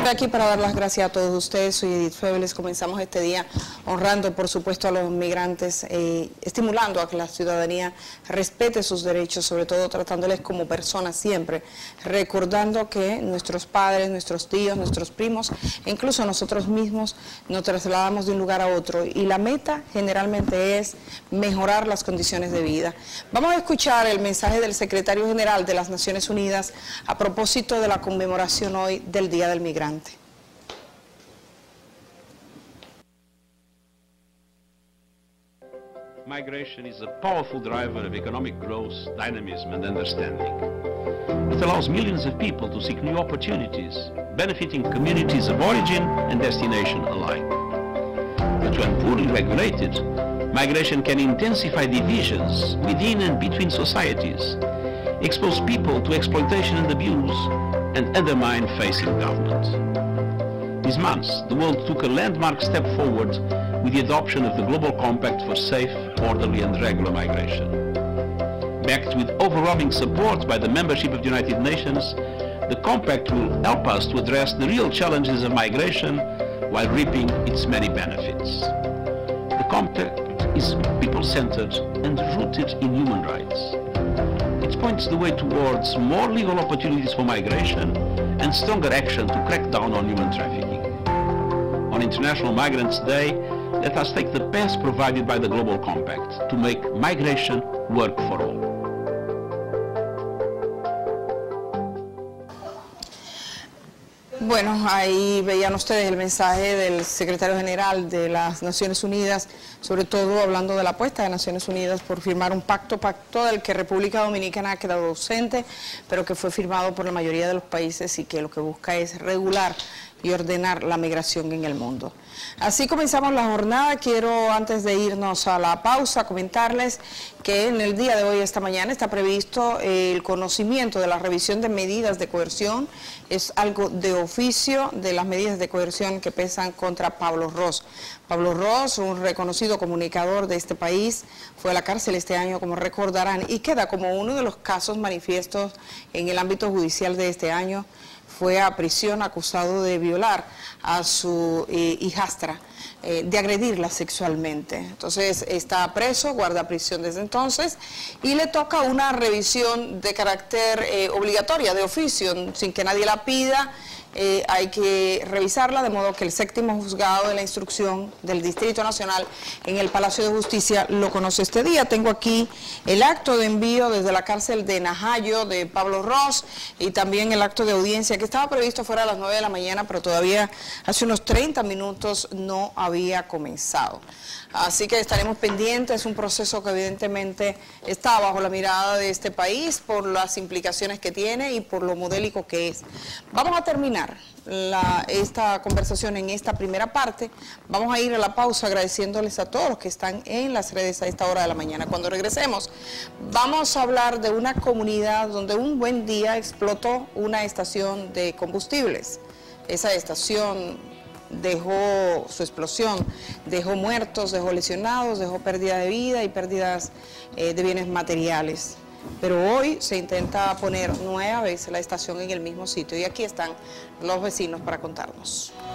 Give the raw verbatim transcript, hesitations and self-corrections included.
Estoy aquí para dar las gracias a todos ustedes. Soy Edith Febles. Comenzamos este día honrando, por supuesto, a los migrantes, eh, estimulando a que la ciudadanía respete sus derechos, sobre todo tratándoles como personas siempre, recordando que nuestros padres, nuestros tíos, nuestros primos, e incluso nosotros mismos nos trasladamos de un lugar a otro y la meta generalmente es mejorar las condiciones de vida. Vamos a escuchar el mensaje del secretario general de las Naciones Unidas a propósito de la conmemoración hoy del Día del Migrante. Migration is a powerful driver of economic growth, dynamism and understanding. It allows millions of people to seek new opportunities, benefiting communities of origin and destination alike. But when poorly regulated, migration can intensify divisions within and between societies, expose people to exploitation and abuse, and undermine faith in government. This month, the world took a landmark step forward with the adoption of the Global Compact for Safe, Orderly and Regular Migration. Backed with overwhelming support by the membership of the United Nations, the Compact will help us to address the real challenges of migration while reaping its many benefits. The Compact is people-centered and rooted in human rights. It points the way towards more legal opportunities for migration and stronger action to crack down on human trafficking. On International Migrants Day, let us take the best provided by the Global Compact to make migration work for all. Bueno, ahí veían ustedes el mensaje del secretario general de las Naciones Unidas, sobre todo hablando de la apuesta de Naciones Unidas por firmar un pacto, pacto del que República Dominicana ha quedado ausente, pero que fue firmado por la mayoría de los países y que lo que busca es regular y ordenar la migración en el mundo. Así comenzamos la jornada. Quiero, antes de irnos a la pausa, comentarles que en el día de hoy, esta mañana, está previsto el conocimiento de la revisión de medidas de coerción. Es algo de oficio de las medidas de coerción que pesan contra Pablo Ros. Pablo Ros, un reconocido comunicador de este país, fue a la cárcel este año, como recordarán, y queda como uno de los casos manifiestos en el ámbito judicial de este año. Fue a prisión acusado de violar a su eh, hijastra, eh, de agredirla sexualmente. Entonces está preso, guarda prisión desde entonces, y le toca una revisión de carácter eh, obligatoria, de oficio, sin que nadie la pida. Eh, hay que revisarla, de modo que el séptimo juzgado de la instrucción del Distrito Nacional en el Palacio de Justicia lo conoce este día. Tengo aquí el acto de envío desde la cárcel de Najayo de Pablo Ros y también el acto de audiencia que estaba previsto fuera a las nueve de la mañana, pero todavía hace unos treinta minutos no había comenzado. Así que estaremos pendientes. Es un proceso que evidentemente está bajo la mirada de este país por las implicaciones que tiene y por lo modélico que es. Vamos a terminar La, esta conversación en esta primera parte. Vamos a ir a la pausa agradeciéndoles a todos los que están en las redes a esta hora de la mañana. Cuando regresemos vamos a hablar de una comunidad donde un buen día explotó una estación de combustibles. Esa estación dejó su explosión, dejó muertos, dejó lesionados, dejó pérdida de vida y pérdidas eh, de bienes materiales. Pero hoy se intenta poner nueva vez la estación en el mismo sitio y aquí están los vecinos para contarnos.